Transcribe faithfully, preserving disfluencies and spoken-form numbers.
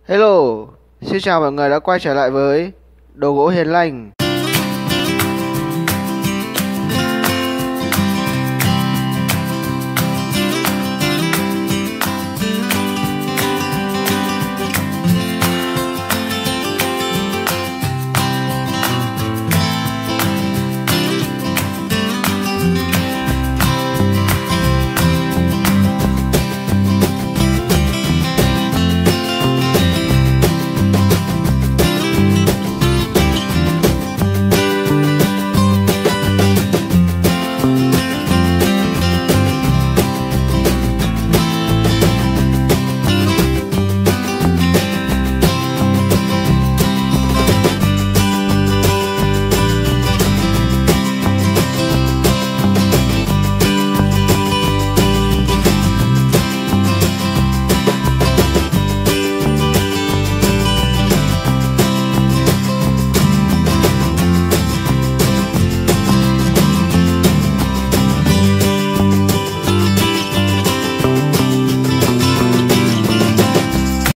Hello, xin chào mọi người đã quay trở lại với Đồ gỗ Hiền Lành.